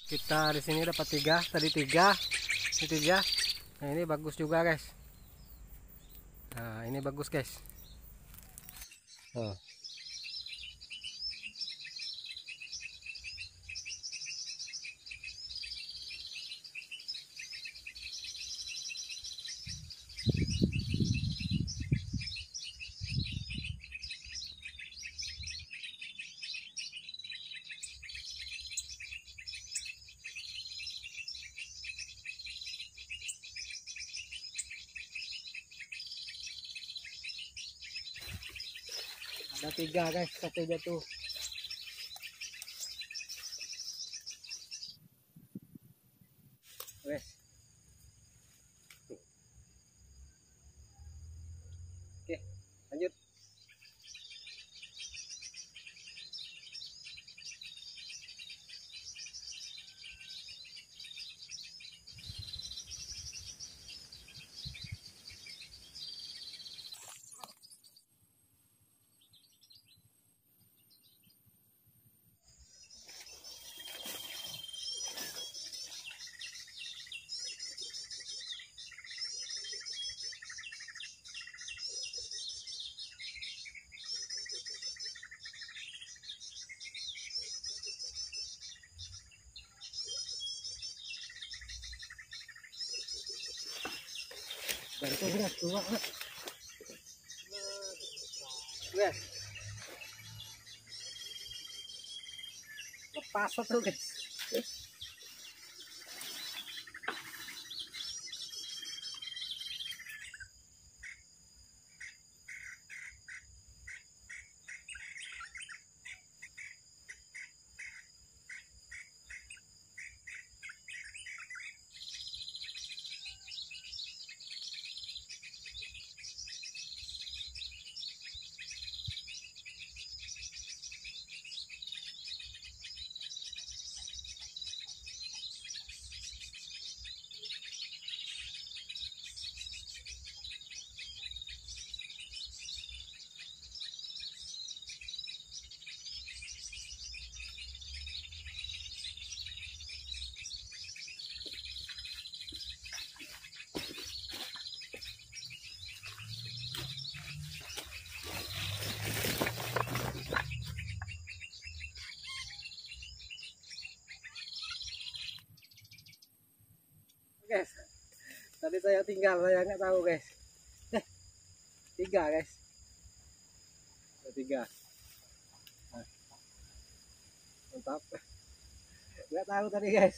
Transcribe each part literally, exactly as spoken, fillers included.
Kita di sini dapat tiga, tadi tiga, ini tiga. Nah ini bagus juga guys. Nah ini bagus guys. Oh. Ada tiga guys, satu jatuh. Wes. Oke, lanjut. Bantu guys, dua guys. Guys. Lepas satu guys. Guys, tadi saya tinggal, saya nggak tahu guys. Eh, tiga guys, ada tiga. Nah, mantap. Nggak tahu tadi guys.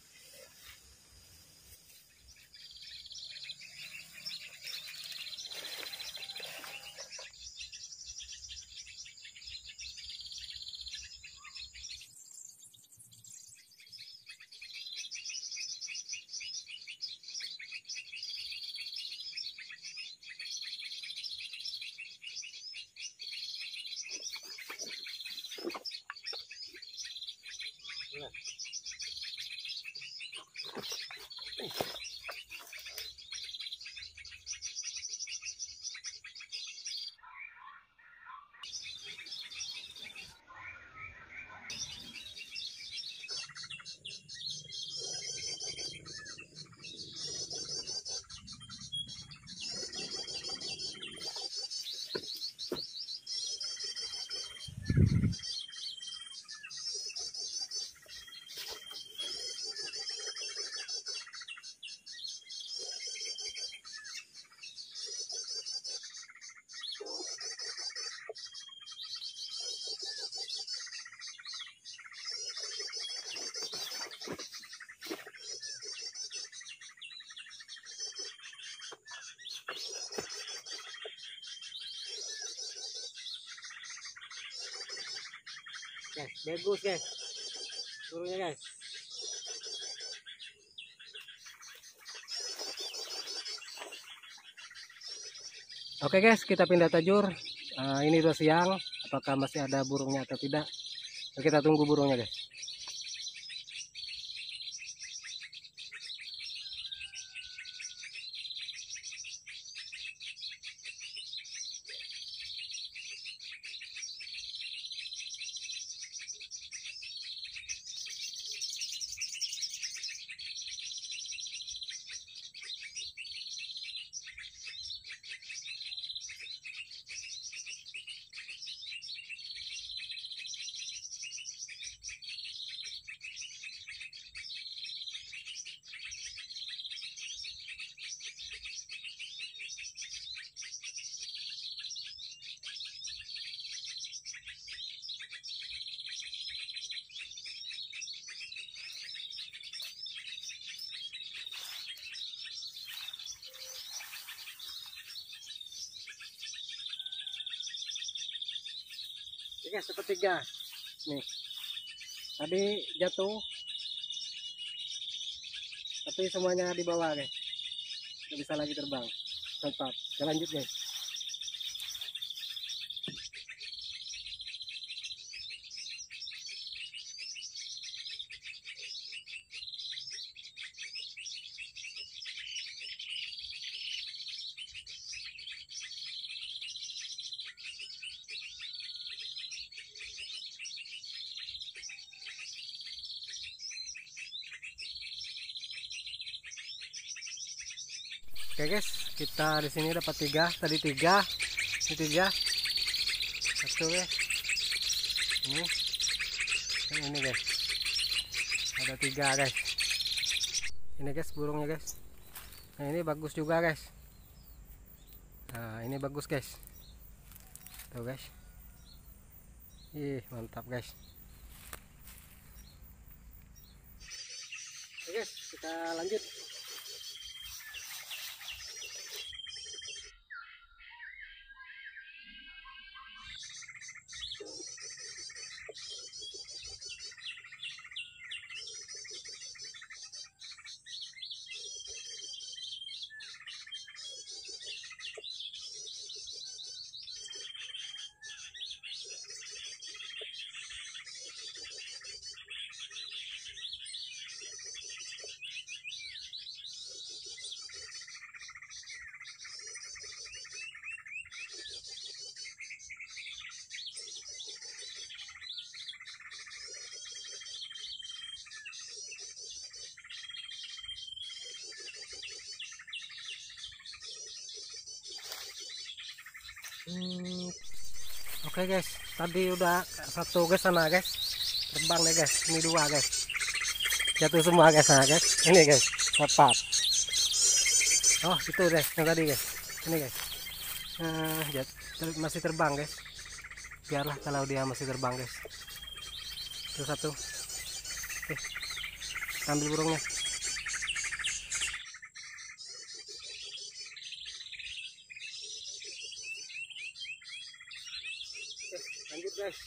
Guys, bagus guys, turunnya guys. Oke guys, kita pindah tajur. Uh, ini udah siang, apakah masih ada burungnya atau tidak? Kita tunggu burungnya guys. guys, dapat tiga. Nih. Tadi jatuh. Tapi semuanya di bawah guys. Nggak bisa lagi terbang. Mantap. Kita lanjut guys. Oke guys, kita di sini dapat tiga, tadi tiga, ini tiga, satu guys, ini, dan ini guys, ada tiga guys, ini guys burungnya guys, nah ini bagus juga guys, nah ini bagus guys, tuh guys, ih mantap guys. Oke guys, kita lanjut. Hmm, Oke okay guys, tadi udah satu guys sana guys, terbang deh guys, ini dua guys, jatuh semua guys sana guys, ini guys, dapat. Oh itu guys, yang tadi guys, ini guys, nah, jat, ter, masih terbang guys, biarlah kalau dia masih terbang guys. Itu satu, oke, ambil burungnya. Lanjut guys.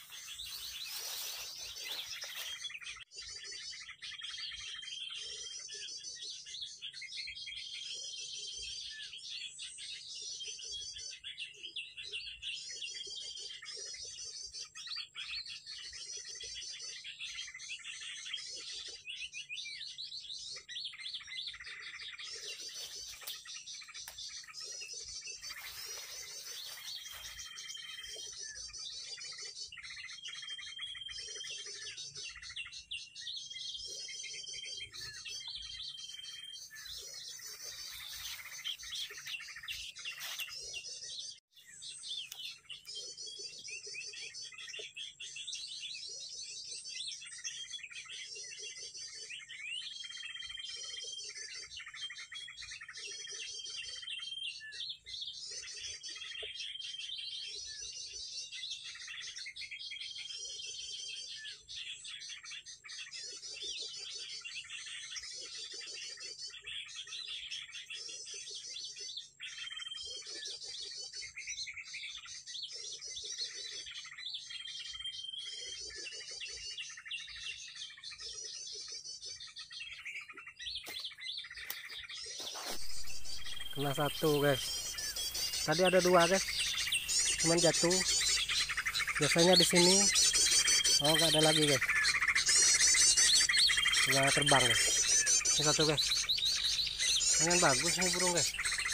Kena satu guys, tadi ada dua guys, cuman jatuh. Biasanya di sini, oh nggak ada lagi guys, udah terbang guys. Ini satu guys, ini bagus nih burung guys.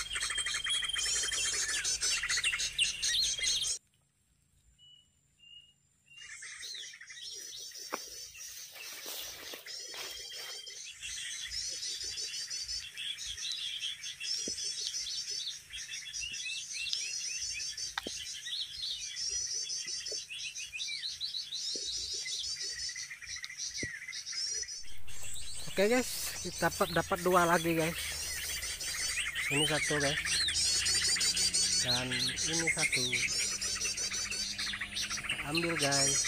Oke guys, kita dapat dapat dua lagi guys. Ini satu guys, dan ini satu. Kita ambil guys.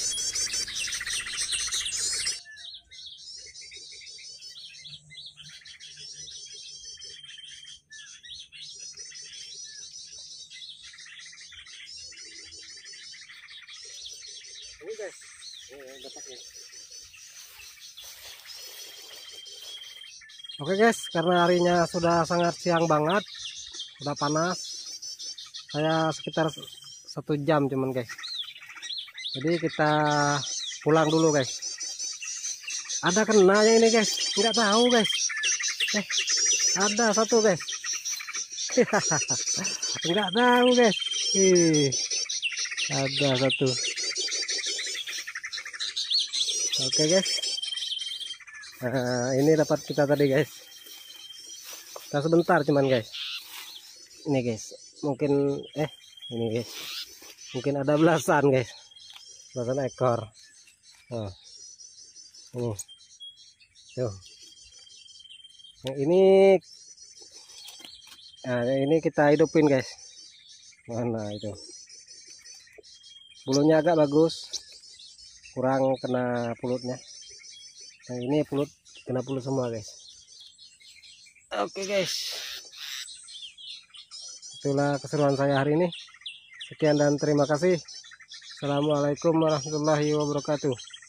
Oke guys, karena harinya sudah sangat siang banget, sudah panas, saya sekitar satu jam cuman guys. Jadi kita pulang dulu guys. Ada kenanya ini guys, nggak tahu guys. Eh, ada satu guys. Nggak tahu guys. Ih, ada satu. Oke guys. Nah, ini dapat kita tadi guys. Kita sebentar cuman guys. Ini guys, mungkin eh ini guys. Mungkin ada belasan guys. Belasan ekor. Oh. Ini. Tuh. Yang ini nah, ini kita hidupin guys. Mana itu? Bulunya agak bagus. Kurang kena pulutnya. Nah, ini pulut kena pulut semua guys. Oke guys, itulah keseruan saya hari ini. Sekian dan terima kasih. Assalamualaikum warahmatullahi wabarakatuh.